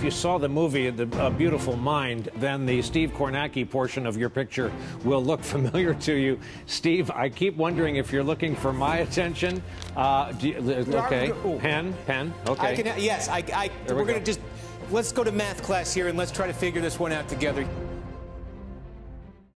if you saw the movie A Beautiful Mind, then the Steve Kornacki portion of your picture will look familiar to you. Steve, I keep wondering if you're looking for my attention. Okay, pen, okay. Yes, we're going to just, let's go to math class here and let's try to figure this one out together.